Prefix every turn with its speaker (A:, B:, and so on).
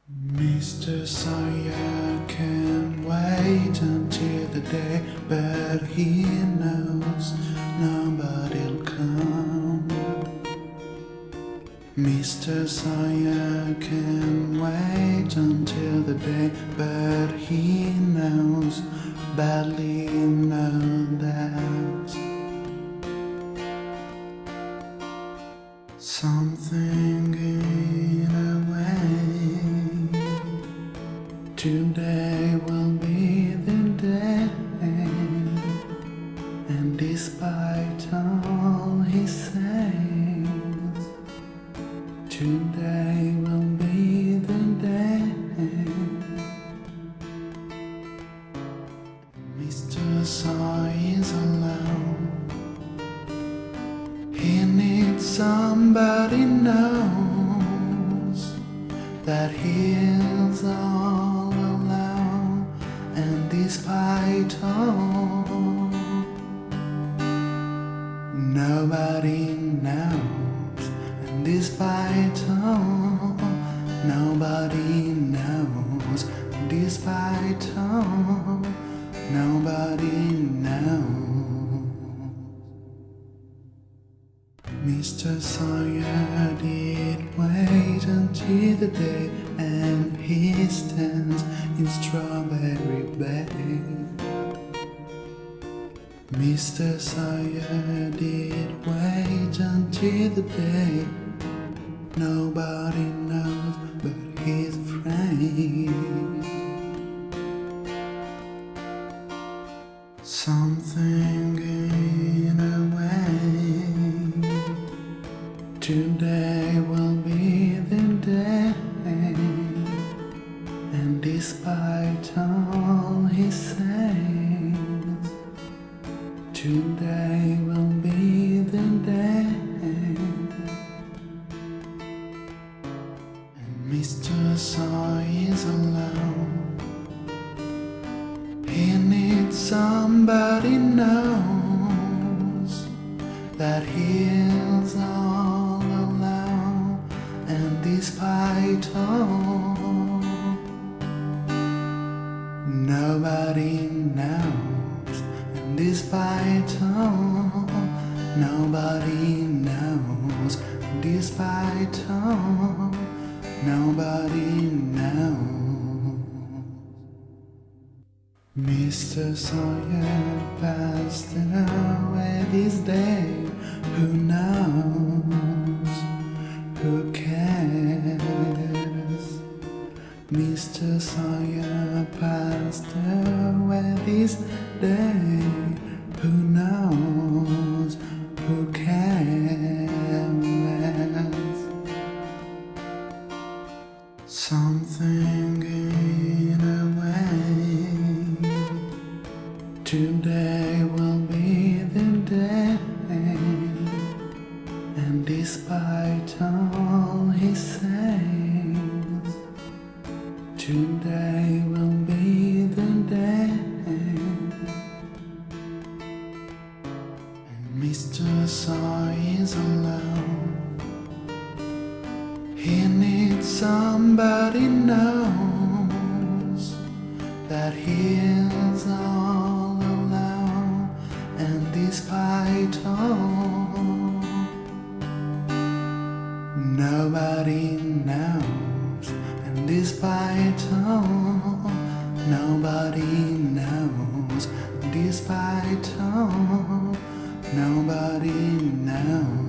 A: Mr. Sawyer can't wait until the day, but he knows nobody'll come. Mr. Sawyer can't wait until the day, but he knows, badly knows that something in a way today will be the day, and despite all he says, today will be the day. Mr. Sawyer is alone. He needs somebody knows that he is all alone, and despite all, nobody knows, and despite all, nobody knows, despite all, nobody knows. Mr. Sawyer did wait until the day, and he stands in Strawberry Bay. Mr. Sawyer did wait until the day, nobody knows but he's afraid. Something in a way today will be the day, and despite all he says, today will be the day. And Mr. Sawyer is alone. He needs somebody knows that he is all alone, and despite all, nobody knows, and despite all, nobody knows, despite all, nobody knows. Mr. Sawyer passed away this day. Who knows? Who cares? Mr. Sawyer passed away this day. Who knows? Who cares? Something in a way today will be the day, and despite all he says, today will be the day. And Mr. Sawyer is alone. He needs somebody knows that he is all alone, and despite all, nobody knows, and despite all, nobody knows, despite all, nobody knows.